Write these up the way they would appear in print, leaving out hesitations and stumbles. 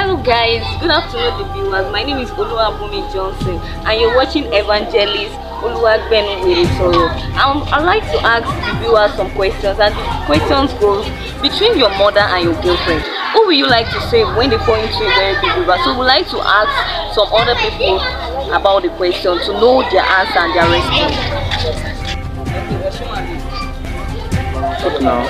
Hello guys, good afternoon the viewers. My name is Oluwabumi Johnson and you're watching Evangelist Oluwagbenu. I'd like to ask the viewers some questions, and the questions goes between your mother and your girlfriend. Who will you like to save when they fall into a very big river? So we'd like to ask some other people about the question to know their answer and their response. What now?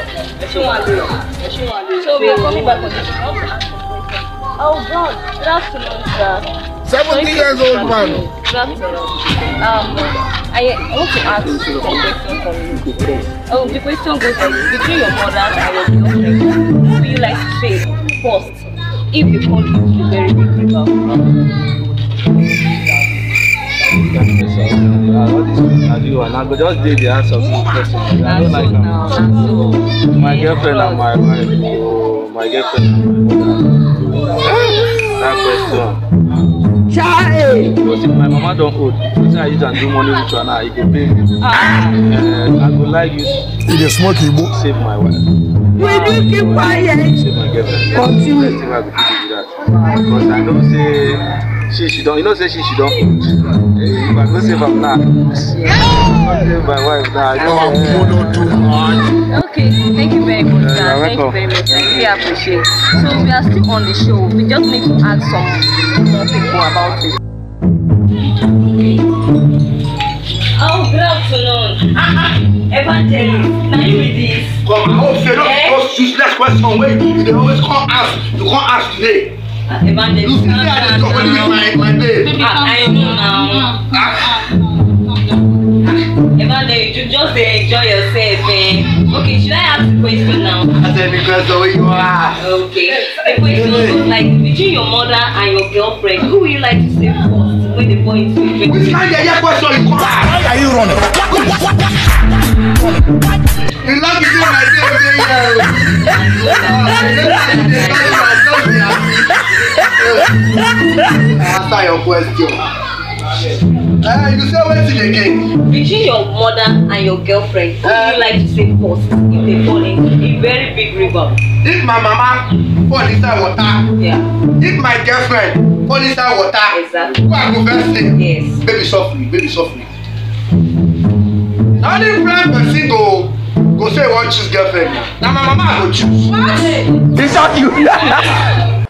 So we are coming back on this. Oh God, good afternoon, sir. 70 years old man. Good afternoon. I want to ask some questions from you. Oh, the question goes like, between your mother and your girlfriend, who would you like to save first if you fall into a very big river? I do, and I go just do the answer to the question. I don't like them. My girlfriend and my wife. Oh, my girlfriend and my mother. That question. Because if my mama don't hold, because I use and do money with you and I go pay me. I go like you. It is smoky book. Save my wife. Will you keep quiet? Save my girlfriend. Continue. I think I go do that. Because I don't say she don't. You know, say she don't. If I go save her now, save my wife now. Okay, thank you very much, sir. Thank you very much. I really appreciate it. So we are still on the show. We just need to ask some more people about it. Oh, good afternoon. Evangelist, now you with this. Come, I hope they don't ask useless question. Wait, they always can't ask. You can't ask today. Evangelist, You see, I just company with my name. I know now. Evangelist, you just enjoy yourself, eh? Okay, should I ask the question now? I said because the way you are. Okay. The question was like, between your mother and your girlfriend, who will you like to save first when they fall into it? Which kind of question you come ask? Why are you running? You love me my day. Answer your question. You say what's it again? Between your mother and your girlfriend, who would you like to save first if they fall into a very big river? If my mama fall inside water, Yeah. if my girlfriend fall inside water, Exactly. who I go first thing? Yes. Baby softly, baby softly. Now the blind person go say one choose girlfriend. Now my mama go choose. What? Is that you?